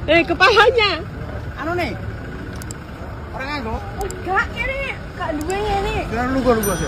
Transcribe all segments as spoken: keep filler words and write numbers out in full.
Eh, kepalanya. Anu nih. Orang nganggo? Enggak, ini gak duwe ngene. Jangan lugu-lugu sih.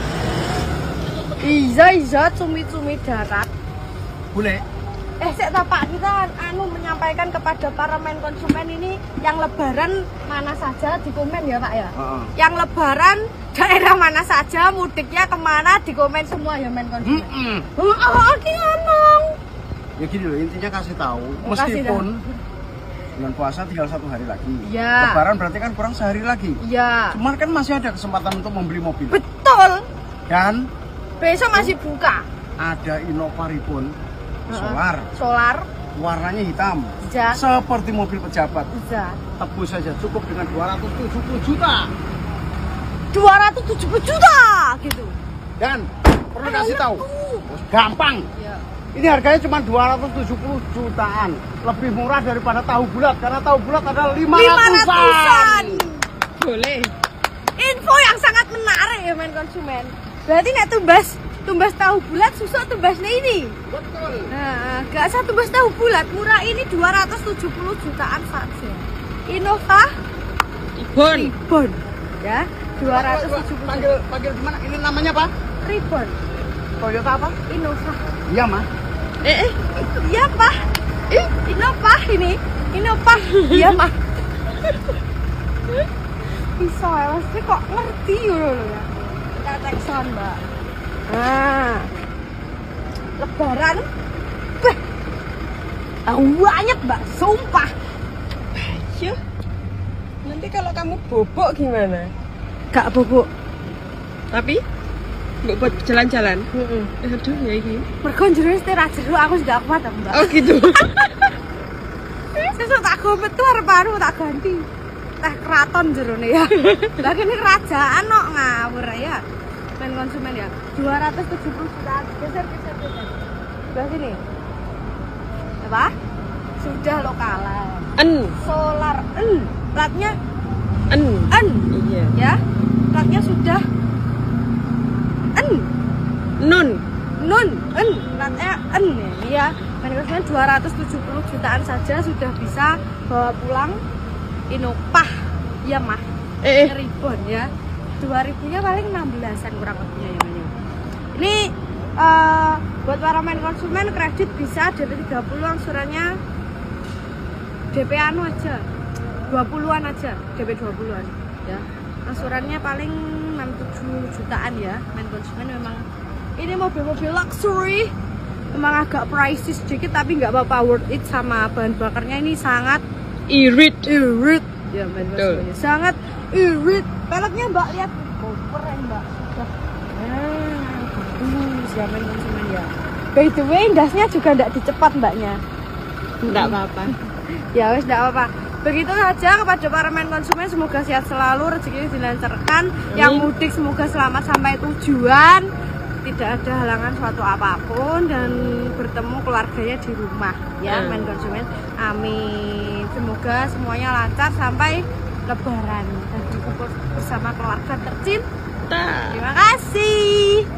Iya, iya, cumi-cumi darat. Boleh. Eh, sik ta Pak, kita anu menyampaikan kepada para main konsumen ini yang lebaran mana saja di komen ya Pak ya. Uh-uh. Yang lebaran daerah mana saja, mudiknya kemana di komen semua ya main konsumen. Mm-mm. Oh, oh, ki ngomong. Ya gini loh, intinya kasih tahu. Oh, kasih Meskipun bulan puasa tinggal satu hari lagi. Ya. Lebaran berarti kan kurang sehari lagi. Iya. Cuman kan masih ada kesempatan untuk membeli mobil. Betul. Dan Besok masih buka. ada Innova Ribbon solar. Solar. Warnanya hitam. Ja. Seperti mobil pejabat. Bisa. Tebus saja cukup dengan dua ratus tujuh puluh juta. dua ratus tujuh puluh juta gitu. Dan perlu kasih tahu. Gampang. Iya. Ini harganya cuma dua ratus tujuh puluh jutaan. Lebih murah daripada tahu bulat karena tahu bulat adalah lima ratusan. Boleh. Info yang sangat menarik ya main konsumen. Berarti nek tumbas tumbas tahu bulat susah tumbasnya ini. Betul. Nah, gak usah tumbas tahu bulat, murah ini dua ratus tujuh puluh jutaan saja. Innova Ribbon. Ribbon ya, dua ratus tujuh puluh. Panggil panggil gimana? Ini namanya apa? Ribbon. Toyota apa? Innova. Iya, Mah. Eh, eh, iya Pak. Eh, Innova ini. Innova. Iya, Pak. Bisa ya, Mas. Kok ngerti loh ya. Kita cek sound, Mbak. Nah. Lebaran. Bah. Banyak, Mbak. Sumpah. Ya. Nanti kalau kamu bobok gimana? Gak bobok. Tapi nggak buat jalan-jalan. Heeh. Aduh ya ini. Mergo jero istirahat jero aku sudah kuat, Mbak. Oh gitu. Sesuk tak gomet tuh arep baru tak ganti. Teh keraton jerone ya. Lah kene kerajaan kok ngawur ya. Main konsumen ya. dua ratus tujuh puluh juta. Geser geser geser. Sebelah sini. Apa? Sudah lokalan. En. Solar en. Platnya En. en. Iya. Ya. Platnya sudah en. Non. Nun, en, platnya en ya. Main konsumen dua ratus tujuh puluh jutaan saja sudah bisa bawa pulang Innova. Ya mah. Eh. eh. Ribbon ya. dua ribunya paling enam belasan kurang lebihnya ya Mas. Ini uh, buat para main konsumen kredit bisa D P tiga puluh angsurannya D P anu aja. dua puluhan aja, D P dua puluhan ya. Angsurannya paling enam tujuh jutaan ya. Main konsumen memang ini mobil-mobil luxury. Memang agak pricey sedikit tapi nggak apa-apa, worth it sama bahan bakarnya ini sangat Irit. irit. Ya, main konsumennya sangat irit. Peleknya Mbak lihat, oh, keren Mbak. Nah, bagus ya main konsumen ya. By the way, dasnya juga nggak dicepat Mbaknya. Enggak apa-apa. Ya wes nggak apa-apa. Begitu saja kepada para main konsumen, semoga sehat selalu, rezekinya dilancarkan. Yang mudik semoga selamat sampai tujuan, tidak ada halangan suatu apapun dan bertemu keluarganya di rumah ya hmm. main konsumen. Amin. Semoga semuanya lancar sampai Lebaran dan berkumpul bersama keluarga tercinta. Terima kasih.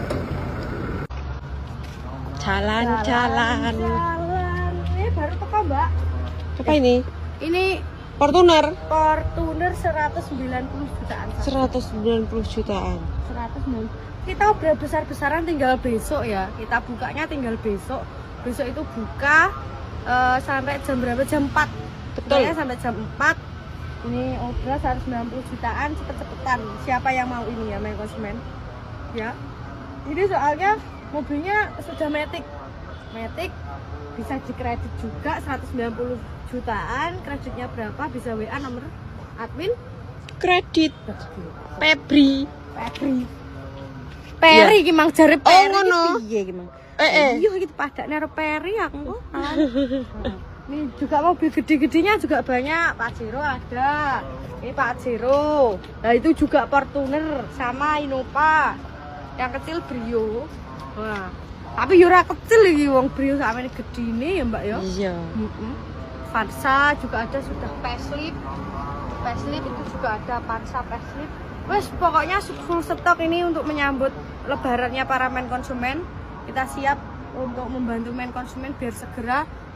Jalan-jalan. Jalan. Ini baru toko Mbak. Apa ini? Ini Fortuner. Fortuner seratus sembilan puluh jutaan. seratus sembilan puluh jutaan. seratus sembilan puluh. Kita udah besar-besaran tinggal besok ya. Kita bukanya tinggal besok. Besok itu buka uh, sampai jam berapa? Jam empat. Betul. Bukanya sampai jam empat. Ini order seratus sembilan puluh jutaan, cepet-cepetan. Siapa yang mau ini ya main konsumen? Ya. Ini soalnya mobilnya sudah matic. Matic bisa dikredit juga seratus sembilan puluh jutaan. Kreditnya berapa? Bisa W A nomor admin. Kredit. Febri. Febri. Peri ki mang jare Peri. Oh ngono. Piye ki mang? Eh eh. Iya iki padakne karo Peri aku. Ini juga mobil gede-gedenya juga banyak. Pajero ada. Ini Pajero. Nah itu juga Fortuner sama Innova. Yang kecil Brio. Wah. Tapi yo ora kecil iki wong Brio sakmene gedine ya, Mbak ya. Iya. Heeh. Vansa juga ada sudah facelift. Facelift itu juga ada Vansa facelift. Wes pokoknya full stok ini untuk menyambut lebarannya para main konsumen. Kita siap untuk membantu main konsumen biar segera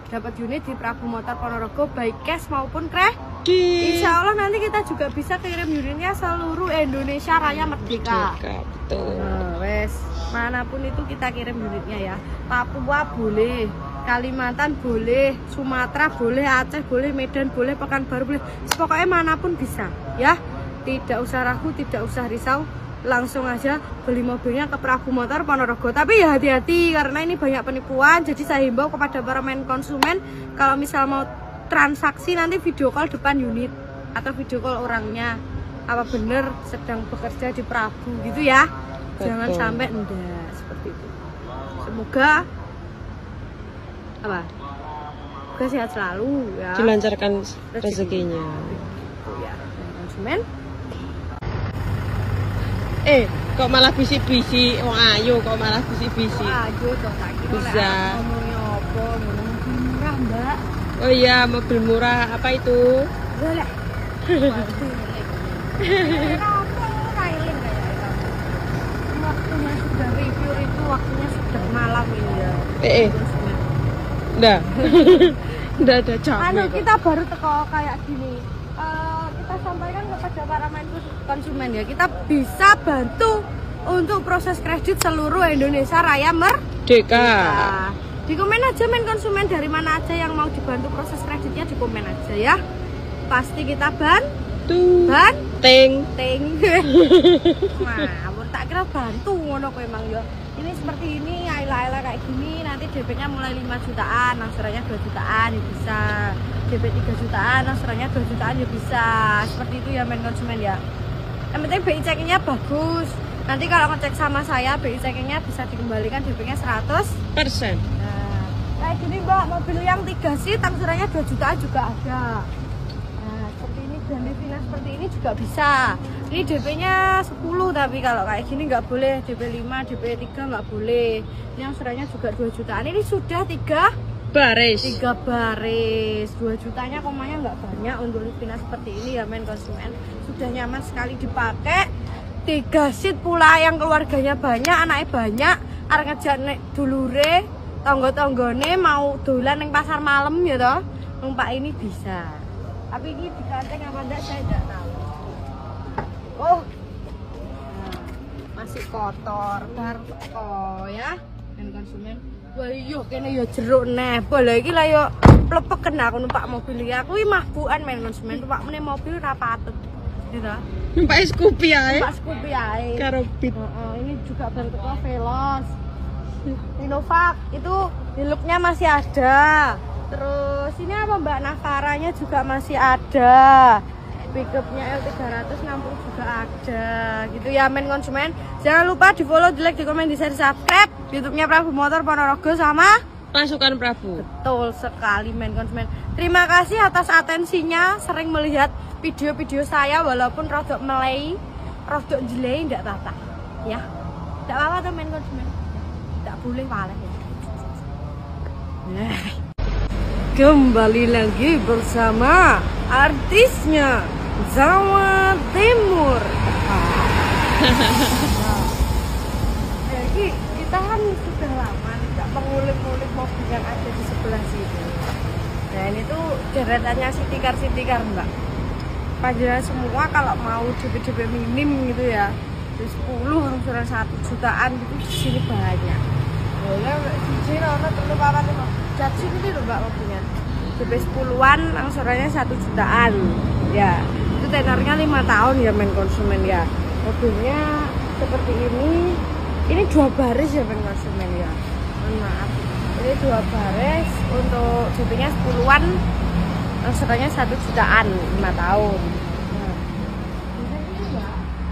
dapat unit di Prabu Motor Ponorogo baik cash maupun kredit. Insya Insya Allah nanti kita juga bisa kirim unitnya seluruh Indonesia Raya Merdeka. betul. Nah, wes manapun itu kita kirim unitnya ya. Papua boleh, Kalimantan boleh, Sumatera boleh, Aceh boleh, Medan boleh, Pekanbaru boleh. Pokoknya manapun bisa ya. Tidak usah ragu, tidak usah risau. Langsung aja beli mobilnya ke Prabu Motor Ponorogo. Tapi ya hati-hati karena ini banyak penipuan. Jadi saya himbau kepada para main konsumen, kalau misal mau transaksi nanti video call depan unit atau video call orangnya, apa bener sedang bekerja di Prabu gitu ya. Betul. Jangan sampai enggak seperti itu. Semoga apa? Semoga sehat selalu ya. Dilancarkan rezekinya. Gitu ya, main konsumen. Eh, kok malah bisik-bisik? Wong ayo kok malah bisik-bisik. Ayo dong, tak kira Bisa. lek ngomongnya apa, ngomong murah, Mbak. Oh iya, mobil murah apa itu? Boleh. Waktunya sudah review itu waktunya sudah malam ini ya. Eh, eh. Nggak. Nggak ada capek. Anu, kok. kita baru teko kayak gini. Eh, kita sampaikan kepada para main konsumen ya, kita bisa bantu untuk proses kredit seluruh Indonesia Raya Merdeka. Deka. Di komen aja main konsumen dari mana aja yang mau dibantu proses kreditnya, di komen aja ya. Pasti kita bantu. Tuh. Banting. Ting. Nah, tak kira bantu ngono kok emang ya. Ini seperti ini, aila-aila kayak gini, nanti D P-nya mulai lima jutaan, angsurannya dua jutaan ya bisa. D P tiga jutaan, angsurannya dua jutaan ya bisa. Seperti itu ya main konsumen ya. Yang penting B I checkingnya bagus. Nanti kalau ngecek sama saya, B I checkingnya bisa dikembalikan D P-nya seratus Persen. Nah, kayak gini Mbak, mobil yang tiga seat angsurannya dua jutaan juga ada. Nah, seperti ini, dan Livina seperti ini juga bisa. Ini D P-nya sepuluh, tapi kalau kayak gini nggak boleh. D P lima, D P tiga nggak boleh. Ini angsurannya juga dua jutaan. Ini sudah tiga Baris. tiga baris. dua jutanya komanya nggak banyak untuk Livina seperti ini ya main konsumen. Sudah nyaman sekali dipakai. Tiga seat pula yang keluarganya banyak, anaknya banyak. Arep ngejak nek dulure, tonggo-tonggone mau dolan ning pasar malam ya toh. Numpak ini bisa. Tapi ini dikanteng apa enggak saya tidak tahu. Oh. Nah, masih kotor, baru teko ya. Dan konsumen, wah iya kene ya jeruk nebol. Lah iki lah yo plepeken aku numpak mobil iki. Aku iki mahbukan main konsumen, numpak meneh mobil ora patut. Gitu. Numpak Scoopy ae. Numpak Scoopy ae. Karo Beat. Heeh, ini juga baru teko Veloz. Innova itu di looknya masih ada. Terus ini apa Mbak, Navaranya juga masih ada. Pickupnya L tiga ratus enam puluh juga ada. Gitu ya main konsumen. Jangan lupa di follow, di like, di komen, di share, di subscribe YouTube-nya Prabu Motor Ponorogo sama Pasukan Prabu. betul sekali main konsumen. Terima kasih atas atensinya, sering melihat video-video saya walaupun rodok melei, rodok jelei, enggak apa-apa ya. Enggak apa-apa tuh main konsumen. Enggak boleh malah ya. Nah. Kembali lagi bersama artisnya Jawa Timur. Jadi kita kan sudah lama tidak mengulik-ulik mobil yang ada di sebelah sini. Nah ini tuh deretannya sitikar-sitikar Mbak. Pajak semua kalau mau D P D P minim gitu ya, di sepuluh angsuran satu jutaan gitu di sini banyak. Boleh di sini orang perlu apa tuh? Jadi ini loh Mbak mobilnya. D P sepuluhan angsurannya satu jutaan. Ya, itu tenornya lima tahun ya main konsumen ya. Mobilnya seperti ini. Ini dua baris ya main konsumen ya. Mohon maaf. Ini dua baris untuk D P-nya sepuluhan. Angsurannya satu jutaan, lima tahun. Nah, ini ya.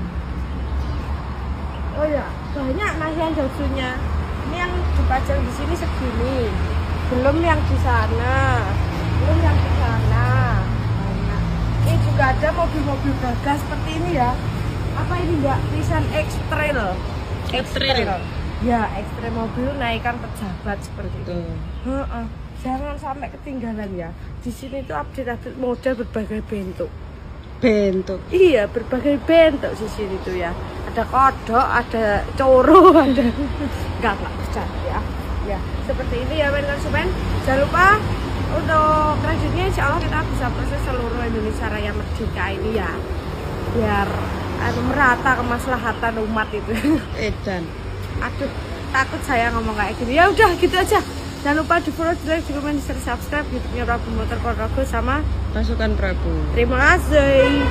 Oh ya, banyak masih yang jauhnya. Ini yang dipajang di sini segini. Belum yang di sana. Belum yang di sana. Banyak. Ini juga ada mobil-mobil gagah seperti ini ya. Apa ini Mbak? Nissan X-Trail. X-Trail. Ya, X-Trail mobil naikkan pejabat seperti itu. Tuh. Heeh. Jangan sampai ketinggalan ya. Di sini tuh update-update model berbagai bentuk. Bentuk. Iya, berbagai bentuk di sini tuh ya. Ada kodok, ada coro, ada enggak enggak bercanda ya. Ya, seperti ini ya main konsumen. Jangan lupa untuk kreditnya insya Allah kita bisa proses seluruh Indonesia Raya Merdeka ini ya, biar aduh, merata kemaslahatan umat itu. Edan. Aduh, takut saya ngomong kayak gini. Ya udah gitu aja. Jangan lupa di follow, di like, di komen, di share, subscribe YouTube-nya Prabu Motor Ponorogo sama Pasukan Prabu. terima kasih.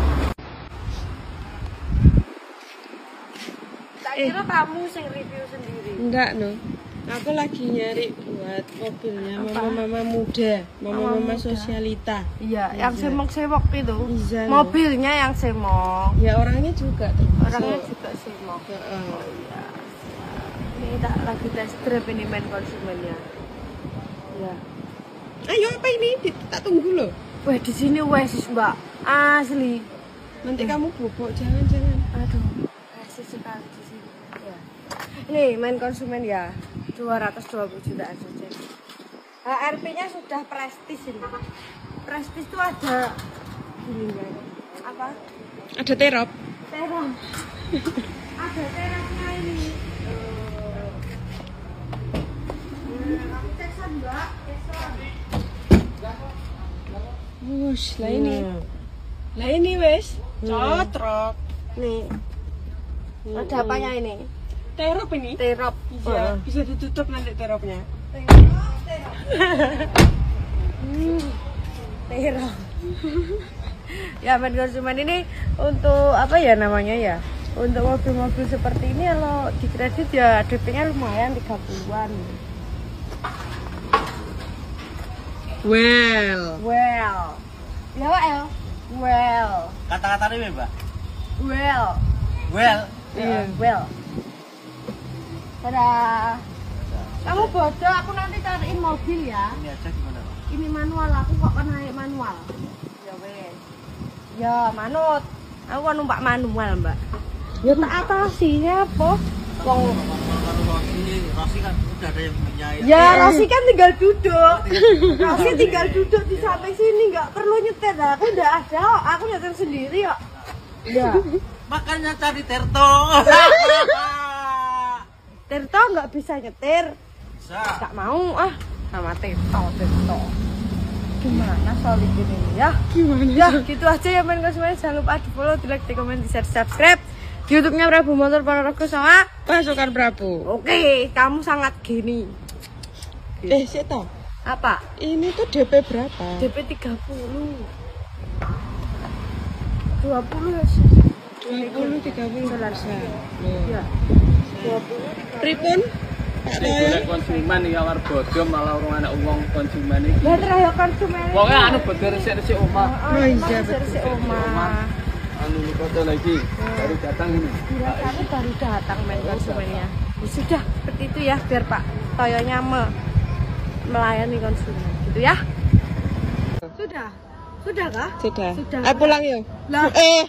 Tak kira kamu yang review sendiri. Enggak, no. Aku lagi nyari buat mobilnya mama-mama muda, mama-mama sosialita. Iya, yang semok-semok itu. Iza, no. Mobilnya yang semok. Ya orangnya juga termasuk. Orangnya juga semok. Heeh. Oh iya. Ini tak lagi test drive ini main konsumennya. Ya. Ayo apa ini? Tak tunggu loh. Wah di sini wes Mbak, asli. Nanti kamu bobok, jangan-jangan. Aduh, asli sekali di sini. Ya. Nih main konsumen ya, dua ratus dua puluh jutaan saja. H R P-nya sudah prestis ini. Prestis itu ada gini ya. Apa? Ada terop. Terong. Ada terasnya ini. Kamu cekson Mbak, cekson. Wush, lah ini. Lah ini wes. Cotrok. Nih. Ada apanya ini? Terop ini. Terop. Iya, bisa ditutup nanti teropnya. Hmm. Terop. Ya, main konsumen ini untuk apa ya namanya ya? Untuk mobil-mobil seperti ini kalau di kredit ya D P-nya lumayan tiga puluhan. Well. Well. Ya, well. Well. Kata-kata ini Mbak. Well. Well. Iya, well. Dadah. Kamu bodoh, aku nanti cariin mobil ya. Ini aja gimana Pak? Ini manual, aku kok kan naik manual. Ya wes. Ya manut. Aku kan numpak manual, Mbak. Ya tak atasi ya apa? Wong Rosi, Rosi kan udah ada yang punya ya. ya Rosi kan tinggal duduk. Rosi tinggal duduk di samping sini, nggak perlu nyetir. Aku udah ada, aku nyetir sendiri kok. Ya. Makanya cari Terto. Tirto nggak bisa nyetir. Bisa. Nggak mau ah sama Tirto, Tirto. Gimana solid ini ya? Gimana? Ya gitu aja ya main konsumen. Jangan lupa di follow, di like, di komen, di share, subscribe di YouTube-nya Prabu Motor Ponorogo sama Pasukan Prabu. Oke, kamu sangat gini. Eh, sih toh. Apa? Ini tuh D P berapa? D P tiga puluh. dua puluh ya sih. dua puluh tiga puluh persen. Ya. dua puluh. Pripun? Pak Golek konsumen iki awar bodho malah urung ana wong konsumen iki. Ya terakhir konsumen. Wong anu bodho resik-resik omah. Oh iya betul. Omah. Anu foto lagi baru datang ini. Biasanya baru datang main konsumennya. Ya sudah seperti itu ya biar Pak Toyonya me melayani konsumen gitu ya. Sudah. Sudah kah? Sudah. Sudah. Eh pulang yuk. Lah, Eh.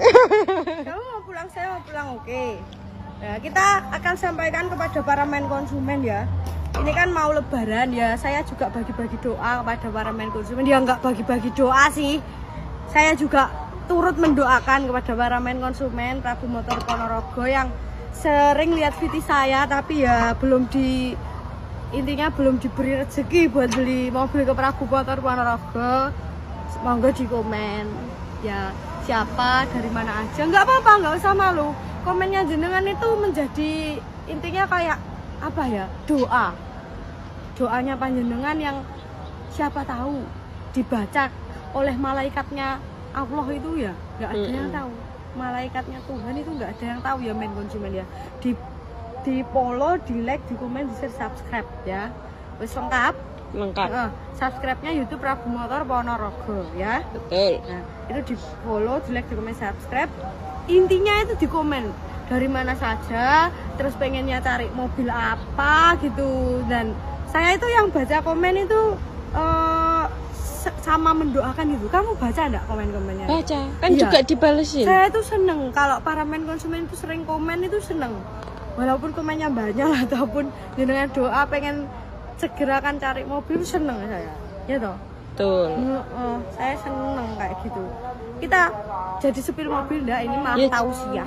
kamu mau pulang, saya mau pulang, oke. Nah, kita akan sampaikan kepada para main konsumen ya. Ini kan mau lebaran ya, saya juga bagi-bagi doa kepada para main konsumen. Dia nggak bagi-bagi doa sih. Saya juga turut mendoakan kepada para main konsumen Prabu Motor Ponorogo yang sering lihat video saya tapi ya belum di intinya belum diberi rezeki buat beli mobil ke Prabu Motor Ponorogo. Monggo di komen ya siapa dari mana aja, nggak apa-apa, nggak usah malu. Komennya jenengan itu menjadi intinya kayak apa ya, doa doanya panjenengan yang siapa tahu dibaca oleh malaikatnya Allah itu ya nggak ada yang tahu. Malaikatnya Tuhan itu nggak ada yang tahu ya main konsumen ya. Di di follow, di like, di komen, di share, subscribe ya. Wis lengkap. Lengkap. Uh, subscribe-nya YouTube Prabu Motor Ponorogo ya. Betul. Nah, itu di follow, di like, di komen, subscribe. Intinya itu di komen dari mana saja, terus pengennya cari mobil apa gitu. Dan saya itu yang baca komen itu uh, sama mendoakan gitu. Kamu baca enggak komen-komennya? Baca. Kan iya. juga dibalesin. Saya itu seneng kalau para main konsumen itu sering komen itu seneng. Walaupun komennya banyak ataupun dengan doa pengen segera kan cari mobil, seneng saya ya toh. Betul. Uh, uh, saya seneng kayak gitu. Kita jadi supir mobil enggak, ini malah Yes. tausiah.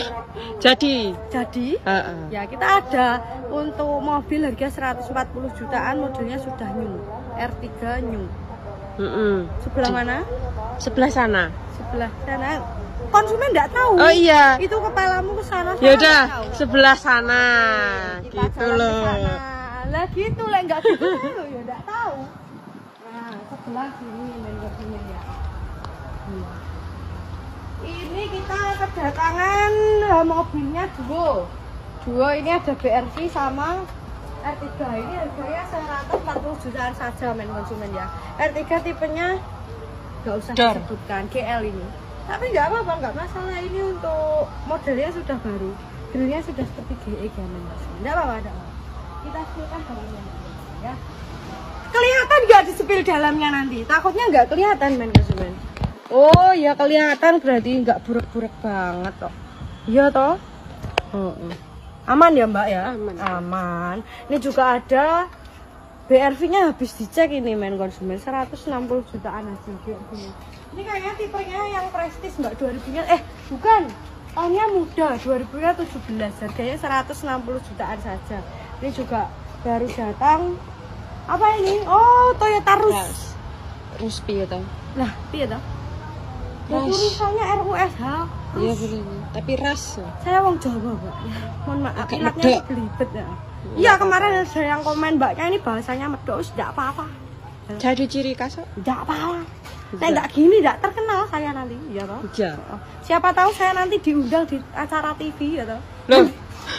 Jadi. Jadi Uh-uh. ya kita ada untuk mobil harga seratus empat puluh jutaan, modelnya sudah new. R tiga New. Mm-mm. Sebelah mana? Sebelah sana. Sebelah sana. Konsumen nggak tahu. Oh iya. Itu kepalamu ke sana. Ya udah, sebelah sana. Kita Gitu jalan loh. ke sana. Lah gitu lah nggak gitu lo ya nggak tahu. Nah sebelah sini menurut sini ya. Hmm. Ini kita kedatangan uh, mobilnya duo. Duo ini ada B R V sama R tiga. Ini harganya seratus empat puluh jutaan saja men konsumen ya. R tiga tipenya nggak usah Dor. disebutkan G L ini. Tapi nggak apa-apa, nggak masalah, ini untuk modelnya sudah baru. Grillnya sudah seperti G E kan men konsumen. Nggak apa-apa, nggak apa-apa. Kita spill dalamnya ya. Kelihatan nggak di spill dalamnya nanti? Takutnya nggak kelihatan men konsumen. Oh ya kelihatan, berarti nggak burek-burek banget toh. Iya toh. Oh, oh. Aman ya mbak ya? Aman. Aman. Ini juga ada B R V-nya habis dicek ini men konsumen seratus enam puluh jutaan aja. Ini kayaknya tipenya yang prestis mbak, dua ribunya eh bukan. Tahunnya muda, dua ribunya tujuh belas. Harganya seratus enam puluh jutaan saja. Ini juga baru datang. Apa ini? Oh, Toyota Rush. Rush piye to? Lah, piye toh? Ya Rush. tulisannya R U S H. Iya bener. Tapi ras. Saya wong Jawa, Mbak. Ya, mohon maaf, Agak ingatnya medok. belibet ya. Iya, kemarin ada yang komen mbaknya ini bahasanya medok, tidak apa-apa. Jadi ciri khas kok. Tidak apa-apa. Saya enggak gini, enggak terkenal saya nanti, ya toh. Iya. Oh, siapa tahu saya nanti diundang di acara T V ya toh. Loh.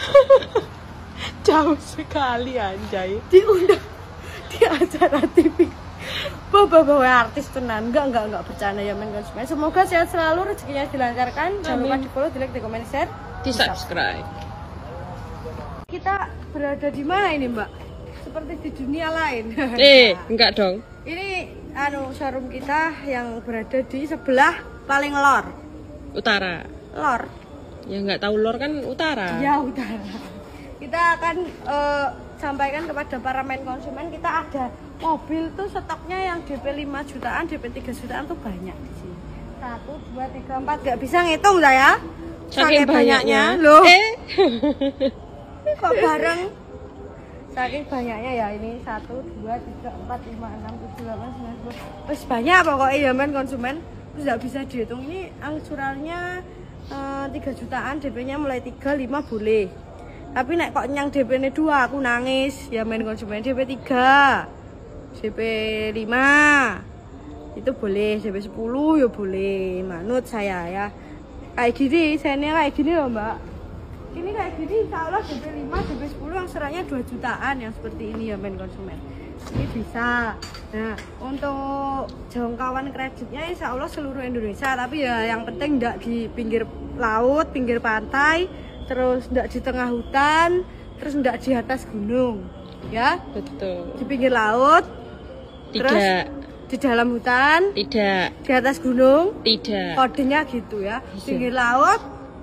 Jauh sekali anjay. Diundang di acara T V. Bawa-bawa artis tenan, enggak enggak enggak bercanda ya men konsumen. Semoga sehat selalu, rezekinya dilancarkan. Jangan lupa di follow, di like, di komen, di share, Di subscribe. Kita berada di mana ini mbak? Seperti di dunia lain. Eh, enggak dong. Ini anu showroom kita yang berada di sebelah paling lor. Utara. Lor. Ya enggak tahu lor kan utara. Ya utara. Kita akan uh, sampaikan kepada para main konsumen, kita ada mobil tuh stoknya yang D P lima jutaan, D P tiga jutaan tuh banyak di sini. satu, dua, tiga, empat, gak bisa ngitung saya. Saking banyaknya. Loh. Eh. Kok bareng? Saking banyaknya ya, ini satu, dua, tiga, empat, lima, enam, tujuh, delapan, sembilan, sepuluh. Terus banyak pokoknya ya men konsumen. Terus gak bisa dihitung, ini angsurannya uh, tiga jutaan, D P-nya mulai tiga, lima boleh. Tapi nek kok nyang D P-nya dua aku nangis ya men konsumen. D P tiga, D P lima itu boleh, D P sepuluh ya boleh. Manut saya ya. Kayak gini, saya ini kayak gini loh mbak. Ini kayak gini, insya Allah D P lima, D P sepuluh angsurannya dua jutaan yang seperti ini ya men konsumen. Ini bisa. Nah, untuk jangkauan kreditnya insya Allah seluruh Indonesia. Tapi ya yang penting tidak di pinggir laut, pinggir pantai, terus tidak di tengah hutan, terus tidak di atas gunung, ya. Betul. Di pinggir laut, terus Tidak. di dalam hutan, Tidak. di atas gunung, Tidak. kodenya gitu ya. Bisa. Pinggir laut,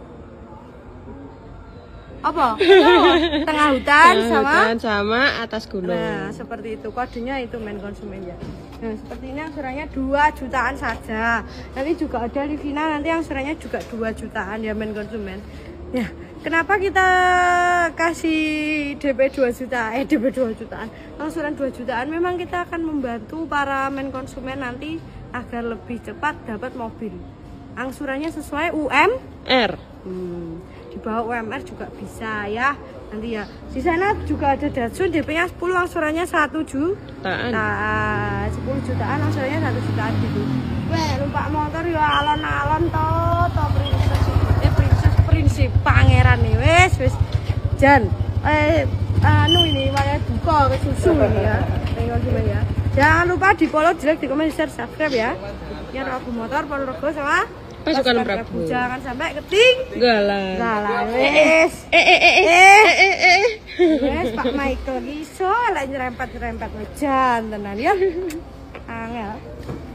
apa? Tengah hutan sama. Hutan sama atas gunung. Nah, seperti itu kodenya itu men konsumen ya. Nah, seperti ini angsurannya dua jutaan saja. Nanti juga ada Livina, nanti angsurannya juga dua jutaan ya men konsumen. Ya, kenapa kita kasih D P dua juta, eh D P dua jutaan, angsuran dua jutaan? Memang kita akan membantu para men konsumen nanti agar lebih cepat dapat mobil. Angsurannya sesuai U M R. Hmm, di bawah U M R juga bisa ya. Nanti ya. Di sana juga ada Datsun, D P-nya sepuluh, angsurannya satu jutaan. Nah, sepuluh jutaan angsurannya satu jutaan gitu. Weh, lupa motor ya alon-alon to, to princess. Eh princess prinsip pangeran nih wes wes. Jan, eh anu ini warna buka ke susu ini ya. Tengok gimana ya. Jangan lupa di follow, di like, di komen, di share, subscribe ya. Ya Rabu Motor, Ponorogo sama Pasukan Pasukan Prabu. Jangan sampai keting. Galah. Galah wes. Eh eh eh eh eh eh. Wes Pak Michael iso lek nyerempet-nyerempet wejan tenan ya. Angel.